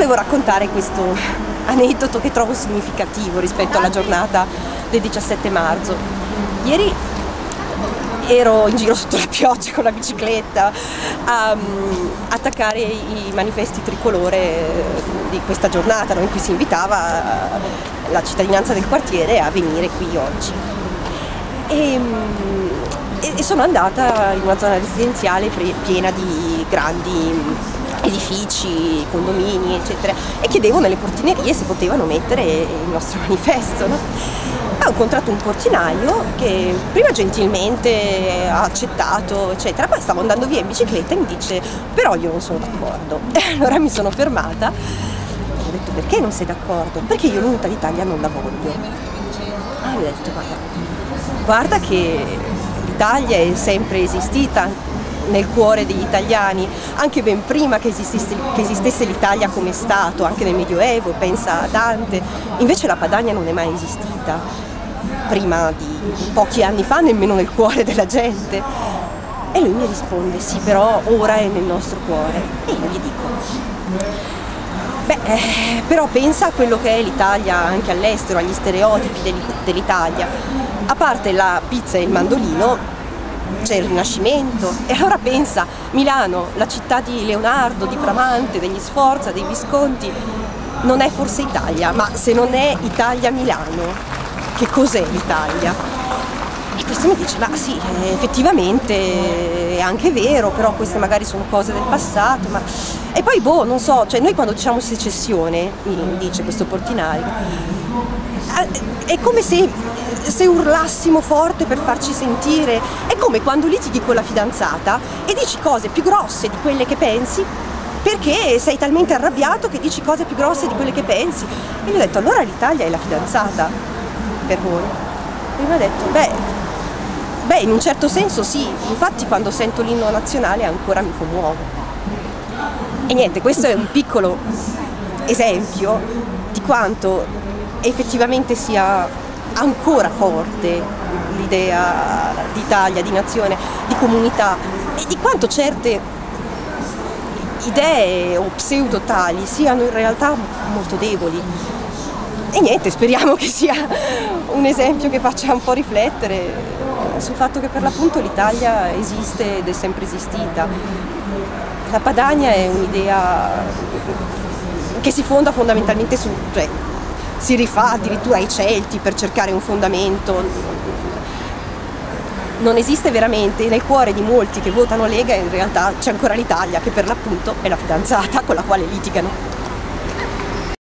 volevo raccontare questo aneddoto che trovo significativo rispetto alla giornata del 17 marzo. Ieri ero in giro sotto la pioggia con la bicicletta a attaccare i manifesti tricolore di questa giornata, no? In cui si invitava la cittadinanza del quartiere a venire qui oggi. E sono andata in una zona residenziale piena di grandi edifici, condomini, eccetera, e chiedevo nelle portinerie se potevano mettere il nostro manifesto, no? Ho incontrato un portinaio che prima gentilmente ha accettato, eccetera, poi stavo andando via in bicicletta e mi dice: però io non sono d'accordo. E allora mi sono fermata e ho detto: perché non sei d'accordo? Perché io l'unità d'Italia non la voglio. E mi ho detto: guarda che l'Italia è sempre esistita nel cuore degli italiani, anche ben prima che esistesse l'Italia come Stato, anche nel Medioevo, pensa a Dante. Invece la Padania non è mai esistita, prima di pochi anni fa, nemmeno nel cuore della gente. E lui mi risponde: sì, però ora è nel nostro cuore. E io gli dico: però pensa a quello che è l'Italia anche all'estero, agli stereotipi dell'Italia. A parte la pizza e il mandolino, c'è il Rinascimento. E allora pensa, Milano, la città di Leonardo, di Bramante, degli Sforza, dei Visconti, non è forse Italia? Ma se non è Italia Milano, che cos'è l'Italia? E questo mi dice: ma sì, effettivamente è anche vero, però queste magari sono cose del passato. E poi non so, cioè noi quando diciamo secessione, mi dice questo portinaio, è come se urlassimo forte per farci sentire. È come quando litighi con la fidanzata e dici cose più grosse di quelle che pensi, perché sei talmente arrabbiato che dici cose più grosse di quelle che pensi. E gli ho detto: allora l'Italia è la fidanzata per voi? E mi ha detto: beh, in un certo senso sì, infatti quando sento l'inno nazionale ancora mi commuovo. E niente, questo è un piccolo esempio di quanto effettivamente sia ancora forte l'idea d'Italia, di nazione, di comunità, e di quanto certe idee o pseudo tali siano in realtà molto deboli. E niente, speriamo che sia un esempio che faccia un po' riflettere sul fatto che per l'appunto l'Italia esiste ed è sempre esistita. La Padania è un'idea che si fonda fondamentalmente cioè si rifà addirittura ai Celti per cercare un fondamento. Non esiste veramente. Nel cuore di molti che votano Lega in realtà c'è ancora l'Italia, che per l'appunto è la fidanzata con la quale litigano.